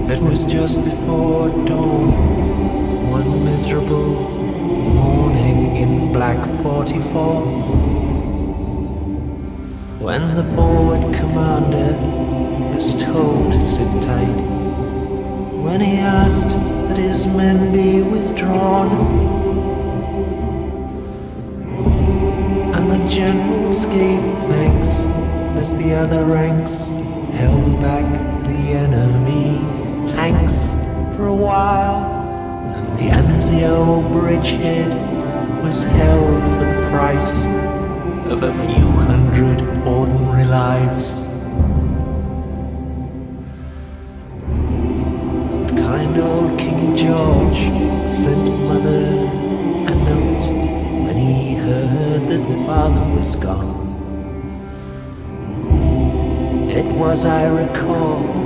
It was just before dawn, one miserable morning in Black 44, when the forward commander was told to sit tight, when he asked that his men be withdrawn, and the generals gave thanks as the other ranks held back the enemy tanks for a while, and the Anzio bridgehead was held for the price of a few hundred ordinary lives. And kind old King George sent Mother a note when he heard that Father was gone. It was, I recall,